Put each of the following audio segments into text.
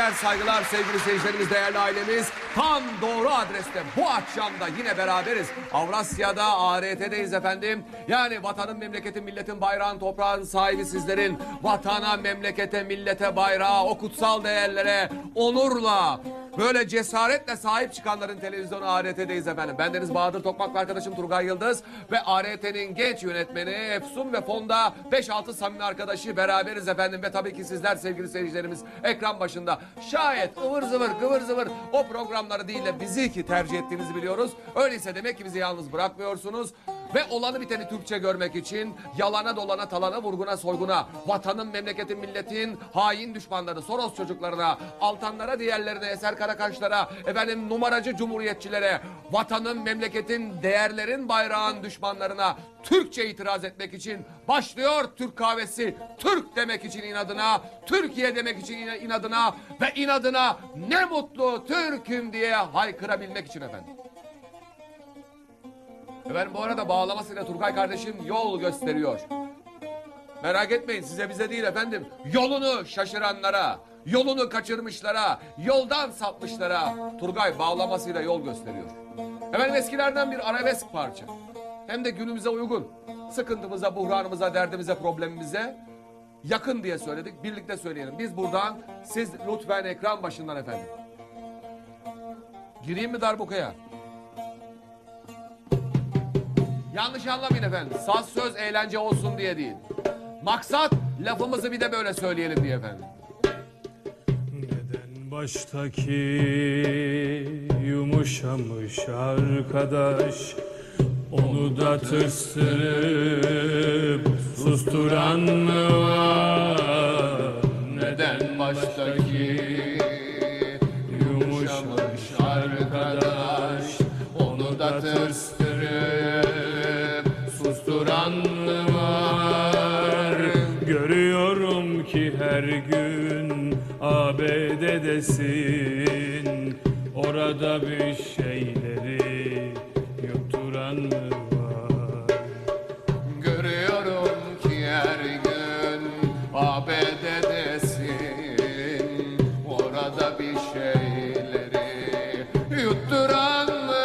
sevgiler, saygılar sevgili seyircilerimiz, değerli ailemiz. Tam doğru adreste bu akşam da yine beraberiz. Avrasya'da, ART'deyiz efendim. Yani vatanın, memleketin, milletin, bayrağın, toprağın sahibi sizlerin. Vatana, memlekete, millete, bayrağa, o kutsal değerlere onurla, böyle cesaretle sahip çıkanların televizyonu ART'deyiz efendim. Bendeniz Bahadır Tokmak ve arkadaşım Turgay Yıldız ve ART'nin genç yönetmeni Efsun ve fonda 5-6 samimi arkadaşı beraberiz efendim. Ve tabii ki sizler sevgili seyircilerimiz ekran başında şayet ıvır zıvır, kıvır zıvır o programları değil de bizi ki tercih ettiğinizi biliyoruz. Öyleyse demek ki bizi yalnız bırakmıyorsunuz. Ve olanı biteni Türkçe görmek için yalana dolana talana vurguna soyguna, vatanın, memleketin, milletin hain düşmanları, Soros çocuklarına, altanlara, diğerlerine, Eser Karakaşlara, efendim numaracı cumhuriyetçilere, vatanın, memleketin, değerlerin, bayrağın düşmanlarına Türkçe itiraz etmek için başlıyor Türk kahvesi. Türk demek için inadına, Türkiye demek için inadına ve inadına ne mutlu Türk'üm diye haykırabilmek için efendim. Efendim bu arada bağlamasıyla Turgay kardeşim yol gösteriyor. Merak etmeyin, size bize değil efendim. Yolunu şaşıranlara, yolunu kaçırmışlara, yoldan sapmışlara Turgay bağlamasıyla yol gösteriyor. Efendim eskilerden bir arabesk parça. Hem de günümüze uygun. Sıkıntımıza, buhranımıza, derdimize, problemimize yakın diye söyledik. Birlikte söyleyelim. Biz buradan, siz lütfen ekran başından efendim. Gireyim mi darbukaya? Yanlış anlamayın efendim. Saz söz eğlence olsun diye değil. Maksat lafımızı bir de böyle söyleyelim diye efendim. Neden baştaki yumuşamış arkadaş onu da tırstırıp susturan mı var? Neden baştaki yumuşamış arkadaş onu da tırstırıp susturan mı var? Görüyorum ki her gün ABD'desin, orada bir şeyleri yutturan mı var? Görüyorum ki her gün ABD'desin, orada bir şeyleri yutturan mı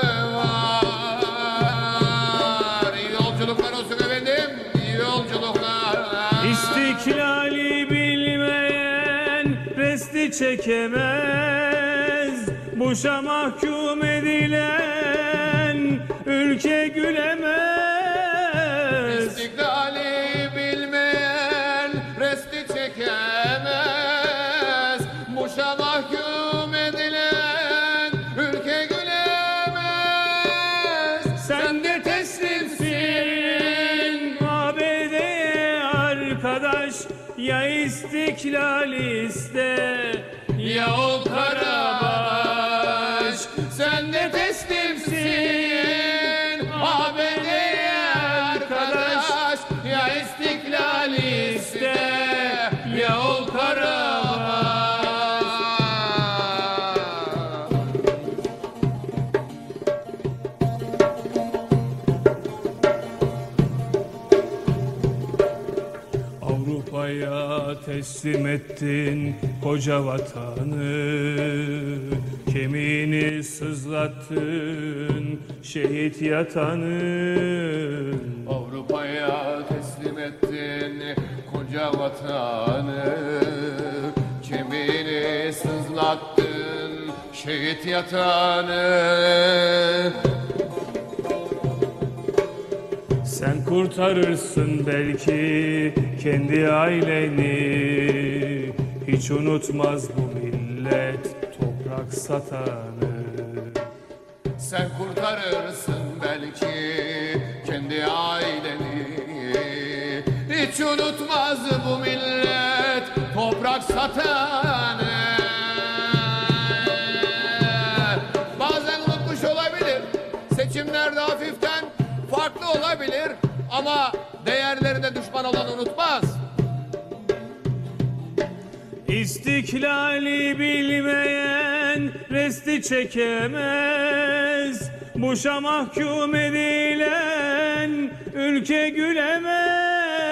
var? İyi yolculuklar olsun efendim, iyi yolculuklar. İstiklali bilmeyen resti çekemez, Bush'a mahkum edilen ülke gülemez. İstiklali bilmeyen resti çekemez, Bush'a mahkum edilen ülke gülemez. Sen de teslimsin ABD'ye arkadaş, ya istiklali iste ya o karabaş. Sen de teslimsin ABD'ye arkadaş, ya istiklal iste ya o karabaş. Avrupa'ya teslim ettin koca vatanı, kemiğini sızlattın şehit yatanı. Avrupa'ya teslim ettin koca vatanı, kemiğini sızlattın şehit yatanı. Sen kurtarırsın belki kendi aileni, hiç unutmaz bu millet toprak satanı. Sen kurtarırsın belki kendi aileni, hiç unutmaz bu millet toprak satanı. Bazen unutmuş olabilir, seçimlerde hafiften farklı olabilir ama değerlerine düşman olan unutmaz. İstiklali bilmeyen resti çekemez, Bush'a mahkum edilen ülke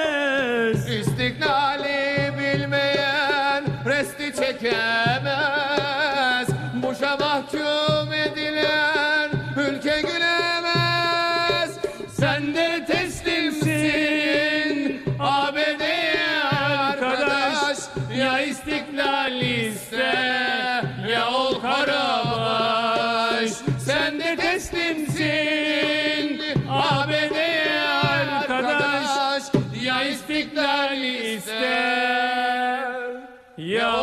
gülemez. İstiklali bilmeyen resti çekemez, Savaşa mahkum edilen ülke gülemez. Sen de teslimsin ABD'ye arkadaş. Ya istiklal iste ya ol Karabaş. Sen de teslimsin ABD'ye arkadaş. Ya istiklal iste ya